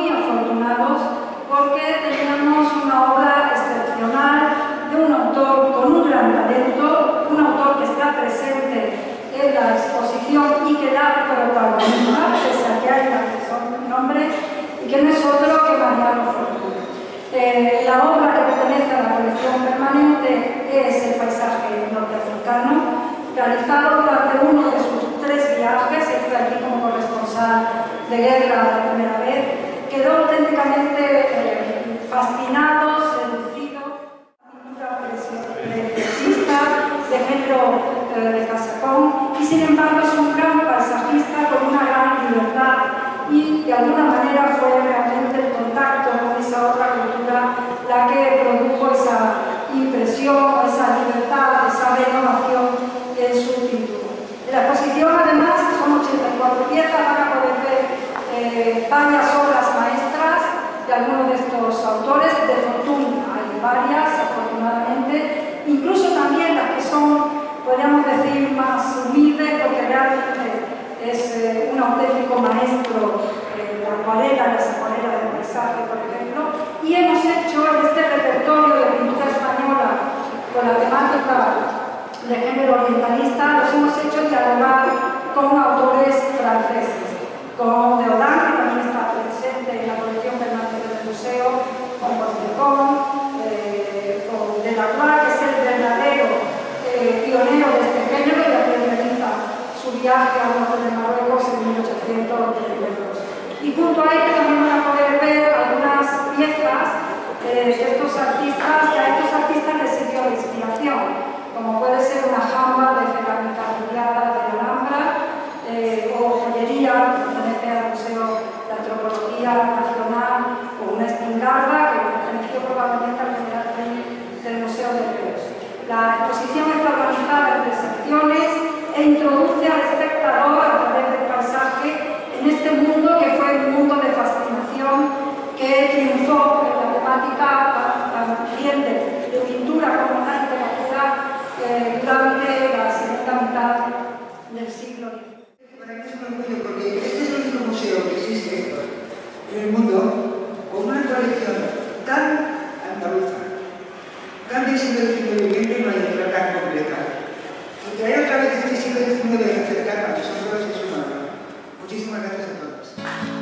muy afortunados porque teníamos una obra excepcional de un autor con un gran talento, un autor que está presente en la exposición y que da protagonismo, pese a que hay son nombres, y que no es otro que Mariano Fortuny. La obra que pertenece a la colección permanente es el paisaje norteafricano, realizado durante uno de sus 3 viajes. Él fue aquí como corresponsal de guerra la primera vez. Quedó auténticamente fascinado, seducido. Pintura preciosa, de género de casacón, y sin embargo es un gran paisajista con una gran libertad, y de alguna manera fue realmente el contacto con esa otra cultura la que produjo esa impresión, esa libertad, esa renovación en su pintura. En la exposición, además, son 84 piezas, van a poder ver varias obras maestras de algunos de estos autores. De Fortuny hay varias, afortunadamente, incluso también las que son, podríamos decir, más humildes, porque realmente es un auténtico maestro en la acuarela, las acuarelas del paisaje, por ejemplo, y hemos hecho en este repertorio de pintura española con la temática de género orientalista, los hemos hecho dialogar con autores franceses, con Deodan, que también está presente en la colección permanente del museo, con Postecón, con Delacroix, que es el verdadero pionero de este género, y que realiza su viaje a norte de Marruecos en 1832. Y junto a ello también van a poder ver algunas piezas de estos artistas, que a estos artistas les sirvió de inspiración, como puede ser una jamba de cerámica arrullada de Alhambra, o joyería que pertenece al Museo de Antropología Nacional, o una espingarda que perteneció probablemente al general del Museo de Reus. La exposición está organizada en 3 secciones e introduce al espectador a través del paisaje en este mundo que fue un mundo de fascinación que triunfó en la temática también de pintura como la literatura durante la segunda mitad del siglo XX. Para mí es un orgullo porque este es el único museo que existe en el mundo con una colección tan andaluza, tan del siglo XIX, no hay otra tan completa. Y traer otra vez este siglo XIX y acercarnos, que son todos que suman. Muchísimas gracias a todos.